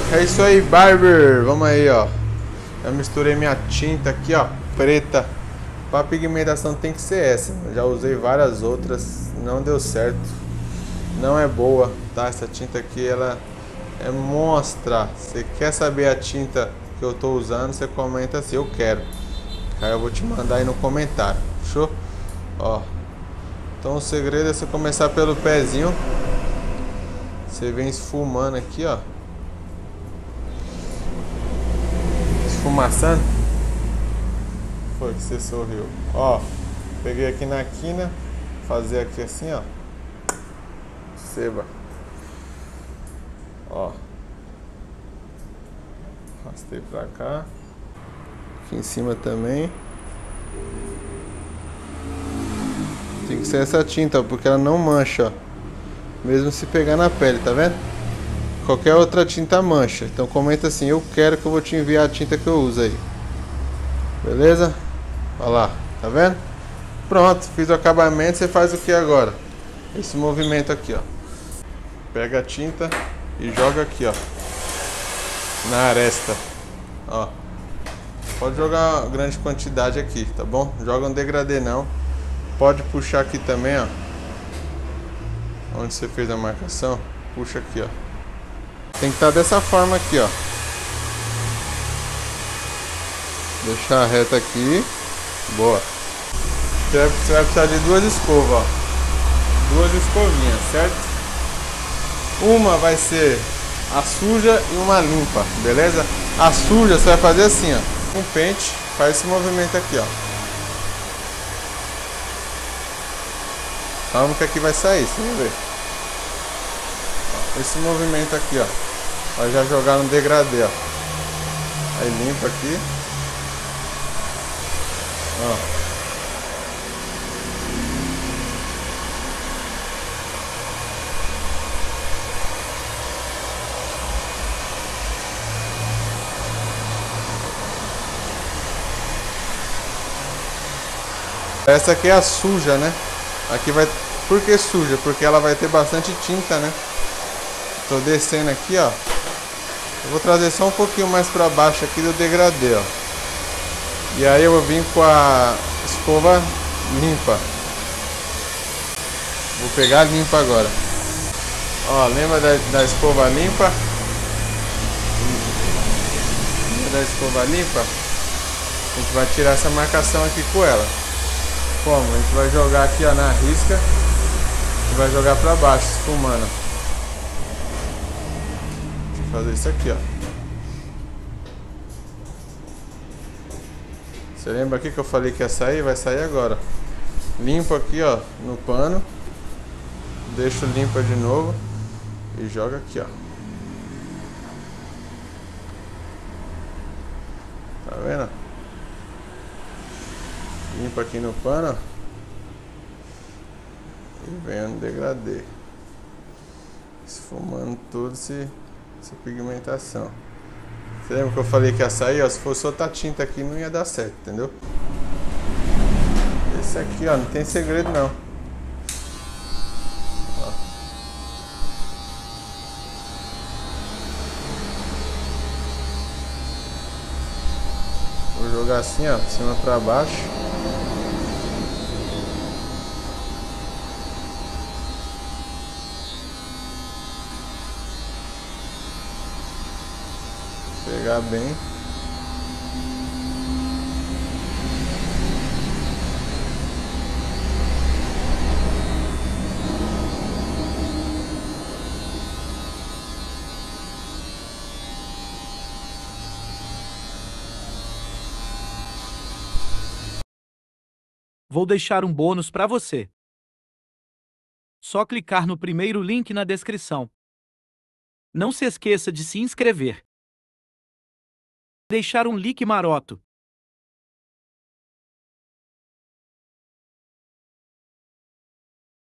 É isso aí, Barber. Vamos aí, ó. Eu misturei minha tinta aqui, ó, preta. Pra pigmentação tem que ser essa. Eu já usei várias outras, não deu certo. Não é boa, tá? Essa tinta aqui, ela é monstra. Você quer saber a tinta que eu tô usando, você comenta assim, eu quero. Aí eu vou te mandar aí no comentário. Fechou? Ó. Então o segredo é você começar pelo pezinho. Você vem esfumando aqui, ó. Esfumaçando. Foi que você sorriu. Ó. Peguei aqui na quina. Fazer aqui assim, ó. Seba. Ó. Arrastei pra cá. Aqui em cima também. Tem que ser essa tinta, ó, porque ela não mancha, ó. Mesmo se pegar na pele, tá vendo? Qualquer outra tinta mancha. Então comenta assim, eu quero, que eu vou te enviar a tinta que eu uso aí. Beleza? Olha lá, tá vendo? Pronto, fiz o acabamento. Você faz o que agora? Esse movimento aqui, ó. Pega a tinta e joga aqui, ó. Na aresta. Ó. Pode jogar uma grande quantidade aqui, tá bom? Joga um degradê não. Pode puxar aqui também, ó. Onde você fez a marcação. Puxa aqui, ó. Tem que estar dessa forma aqui, ó. Deixar reta aqui. Boa. Você vai precisar de duas escovas, ó. Duas escovinhas, certo? Uma vai ser a suja e uma limpa, beleza? A suja você vai fazer assim, ó. Com pente, faz esse movimento aqui, ó. Calma que aqui vai sair, você vai ver. Esse movimento aqui, ó. Vai já jogar no degradê, ó. Aí limpa aqui. Ó. Essa aqui é a suja, né? Aqui vai... Por que suja? Porque ela vai ter bastante tinta, né? Tô descendo aqui, ó. Eu vou trazer só um pouquinho mais pra baixo aqui do degradê, ó. E aí eu vou vir com a escova limpa. Vou pegar limpa agora. Ó, lembra da escova limpa? Lembra da escova limpa? A gente vai tirar essa marcação aqui com ela. Como? A gente vai jogar aqui, ó, na risca. E vai jogar pra baixo, esfumando. Deixa eu fazer isso aqui, ó. Você lembra aqui que eu falei que ia sair? Vai sair agora. Limpo aqui, ó, no pano. Deixo limpa de novo. E joga aqui, ó. Tá vendo? Limpa aqui no pano, ó. E vem no degradê. Esfumando tudo essa pigmentação. Você lembra que eu falei que ia sair? Ó, se fosse outra tinta aqui não ia dar certo, entendeu? Esse aqui, ó, não tem segredo não. Ó. Vou jogar assim, ó, de cima pra baixo. Pegar bem. Vou deixar um bônus para você. Só clicar no primeiro link na descrição. Não se esqueça de se inscrever. Deixar um like maroto.